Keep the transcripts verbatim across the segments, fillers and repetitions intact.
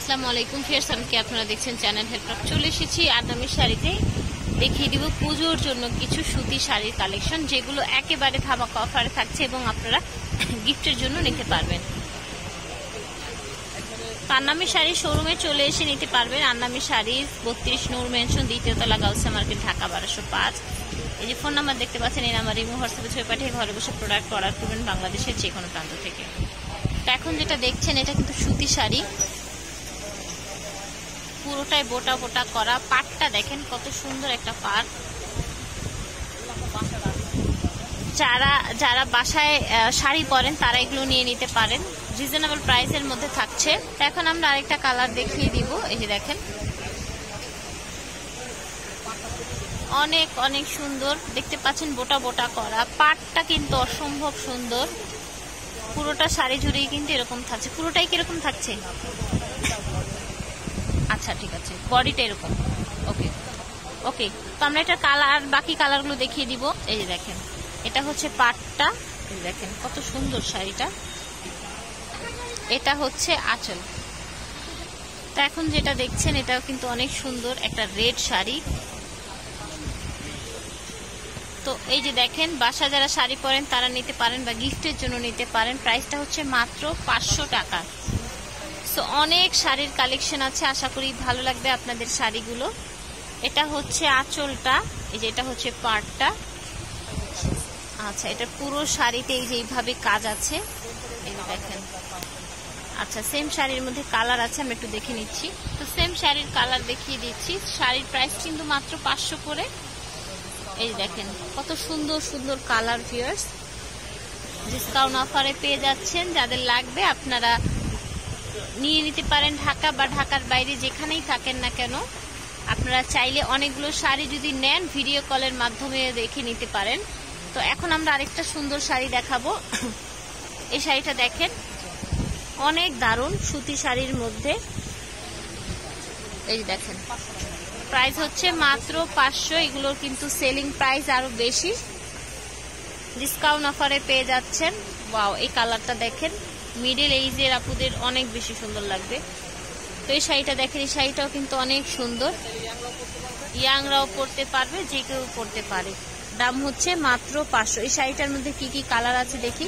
আসসালামু আলাইকুম ফিয়ার্স, আমি আপনারা দেখছেন চ্যানেল হেল্পার। চলে এসেছি আদামির শাড়িতে। দেখিয়ে দিব পুজোর জন্য কিছু সুতি শাড়ির কালেকশন, যেগুলো একেবারে ধামাকা অফারে থাকছে এবং আপনারা গিফটের জন্য নিতে পারবেন। আন্নামি শাড়ি শোরুমে চলে এসে নিতে পারবেন। আন্নামি শাড়ি বত্রিশ নূর মেনশন, দ্বিতীয় তলা, গাউসিয়া মার্কেট, ঢাকা বারোশো পাঁচ। এই যে ফোন নাম্বার দেখতে পাচ্ছেন, এই নাম্বার ইমো হোয়াটসঅ্যাপে ছবি পাঠিয়ে ঘরে বসে প্রোডাক্ট অর্ডার করবেন বাংলাদেশের যে কোনো প্রান্ত থেকে। তো এখন যেটা দেখছেন এটা কিন্তু সুতি শাড়ি, পুরোটাই বোটা বোটা করা। পাটটা দেখেন কত সুন্দর একটা পাট। যারা যারা বাসায় শাড়ি পরেন তারা এগুলো নিয়ে নিতে পারেন, রিজনেবল প্রাইসের মধ্যে থাকছে। এখন আমরা আরেকটা কালার দেখিয়ে দিব। এই যে দেখেন অনেক অনেক সুন্দর দেখতে পাচ্ছেন, বোটা বোটা করা। পাটটা কিন্তু অসম্ভব সুন্দর, পুরোটা শাড়ি জুড়েই কিন্তু এরকম থাকছে। পুরোটাই কিরকম থাকছে? আচ্ছা ঠিক আছে, বডিটা এরকম। ওকে ওকে তো আমরা এটা কালার, বাকি কালারগুলো দেখিয়ে দিব। এই যে দেখেন এটা হচ্ছে পাটটা, এই দেখেন কত সুন্দর শাড়িটা। এটা হচ্ছে আঁচল। তো এখন যেটা দেখছেন এটাও কিন্তু অনেক সুন্দর একটা রেড শাড়ি। তো এই যে দেখেন, বাসা যারা শাড়ি পরেন তারা নিতে পারেন বা গিফটের জন্য নিতে পারেন। প্রাইসটা হচ্ছে মাত্র পাঁচশো টাকা। সো অনেক শাড়ির কালেকশন আছে, আশা করি ভালো লাগবে আপনাদের শাড়িগুলো। এটা হচ্ছে আঁচলটা, এই যে এটা হচ্ছে পাড়টা। আচ্ছা, এটা পুরো শাড়িতে এই যে এইভাবে কাজ আছে, এই যে দেখেন। আচ্ছা, সেম শাড়ির মধ্যে কালার আছে, আমি একটু দেখে নিচ্ছি। তো সেম শাড়ির কালার দেখিয়ে দিচ্ছি। শাড়ির প্রাইস কিন্তু মাত্র পাঁচশো করে। এই যে দেখেন কত সুন্দর সুন্দর কালার। ভিউয়ার্স, ডিসকাউন্ট অফারে পেয়ে যাচ্ছেন। যাদের লাগবে আপনারা নিয়ে নিতে পারেন। ঢাকা বা ঢাকার বাইরে যেখানেই থাকেন না কেন, আপনারা চাইলে অনেকগুলো শাড়ি যদি নেন ভিডিও কলের মাধ্যমে দেখে নিতে পারেন। তো এখন আমরা আরেকটা সুন্দর শাড়ি দেখাবো। এই শাড়িটা দেখেন অনেক দারুণ, সুতি শাড়ির মধ্যে। এই যে দেখেন প্রাইস হচ্ছে মাত্র পাঁচশো। এগুলোর কিন্তু সেলিং প্রাইস আরো বেশি, ডিসকাউন্ট অফারে পেয়ে যাচ্ছেন। ওয়াও, এই কালারটা দেখেন, মিডল এইজের আপুদের অনেক বেশি সুন্দর লাগবে। তো এই শাড়িটা দেখেন, এই শাড়িটাও কিন্তু অনেক সুন্দর, ইয়াংরাও পরতে পারবে, যে কেউ পরতে পারে। দাম হচ্ছে মাত্র পাঁচশো। এই শাড়িটার মধ্যে কি কি কালার আছে দেখি।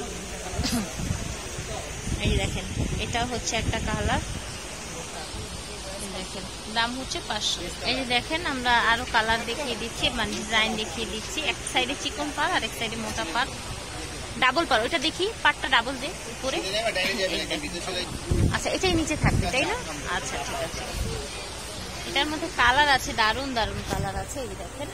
এই দেখেন এটা হচ্ছে একটা কালার, দেখেন দাম হচ্ছে পাঁচশো। এই যে দেখেন আমরা আরো কালার দেখিয়ে দিচ্ছি, মানে ডিজাইন দেখিয়ে দিচ্ছি। এক সাইডে চিকন পার আর এক সাইডে মোটা পার, ডাবল পার। ওইটা দেখি, পাটটা ডাবল দে উপরে। আচ্ছা, এটাই নিচে থাকবে তাই না? আচ্ছা ঠিক আছে। এটার মধ্যে কালার আছে, দারুণ দারুণ কালার আছে। এই দেখেন।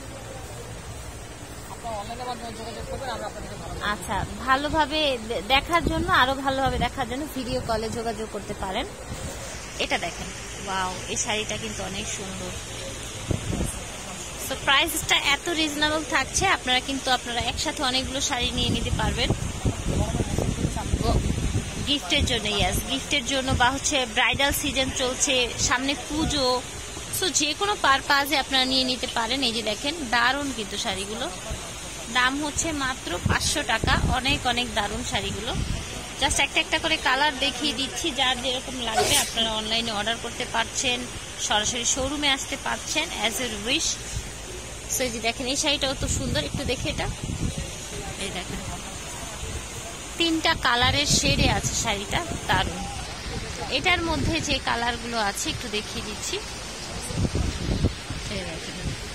আচ্ছা, ভালোভাবে দেখার জন্য, আরো ভালোভাবে দেখার জন্য ভিডিও কলে যোগাযোগ করতে পারেন। এটা দেখেন, ওয়াও, এই শাড়িটা কিন্তু অনেক সুন্দর। তো প্রাইসটা এত রিজনেবল থাকছে, আপনারা কিন্তু আপনারা একসাথে অনেকগুলো শাড়ি নিয়ে নিতে পারবেন গিফটের জন্য। ইয়াস, গিফটের জন্য বা হচ্ছে ব্রাইডাল সিজন চলছে, সামনে পুজো, সো যে কোনো পারপাজে আপনারা নিয়ে নিতে পারেন। এই যে দেখেন দারুণ কিন্তু শাড়িগুলো, দাম হচ্ছে মাত্র পাঁচশো টাকা। অনেক অনেক দারুণ শাড়িগুলো। জাস্ট একটা একটা করে কালার দেখিয়ে দিচ্ছি, যার যেরকম লাগবে আপনারা অনলাইনে অর্ডার করতে পারছেন, সরাসরি শোরুমে আসতে পারছেন, অ্যাজ এ উইশ। সো এই যে দেখেন এই শাড়িটাও তো সুন্দর, একটু দেখে এটা। এই দেখেন তিনটা কালারের শেডে আছে শাড়িটা, দারুণ। এটার মধ্যে যে কালারগুলো আছে একটু দেখিয়ে দিচ্ছি। এই দেখেন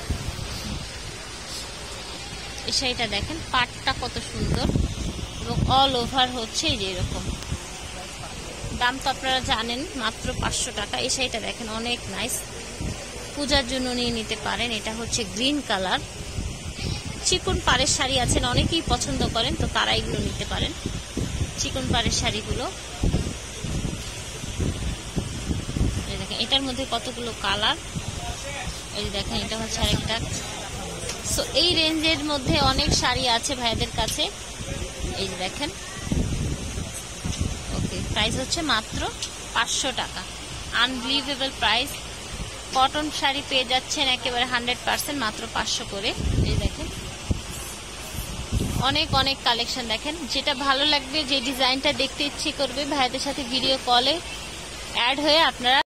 এই শাড়িটা দেখেন, পাটটা কত সুন্দর এবং অল ওভার হচ্ছে এই যে এরকম। দাম তো আপনারা জানেন, মাত্র পাঁচশো টাকা। এই শাড়িটা দেখেন অনেক নাইস, পূজার জন্য নিয়ে নিতে পারেন। এটা হচ্ছে গ্রিন কালার, চিকন পাড়ের শাড়ি আছেন অনেকেই পছন্দ করেন, তো তারা এগুলো নিতে পারেন, চিকন পাড়ের শাড়িগুলো। এই দেখেন এটার মধ্যে কতগুলো কালার। এই দেখেন এটা হচ্ছে আরেকটা। সো এই রেঞ্জের মধ্যে অনেক শাড়ি আছে ভাইয়াদের কাছে। এই যে দেখেন, ওকে, প্রাইস হচ্ছে মাত্র পাঁচশো টাকা। Unbelievable price. কটন শাড়ি পেয়ে যাচ্ছেন একেবারে হান্ড্রেড পার্সেন্ট মাত্র পাঁচশো করে। এই দেখেন অনেক অনেক কালেকশন। দেখেন যেটা ভালো লাগবে, যে ডিজাইনটা দেখতে ইচ্ছে করবে, ভাইয়াদের সাথে ভিডিও কলে অ্যাড হয়ে আপনারা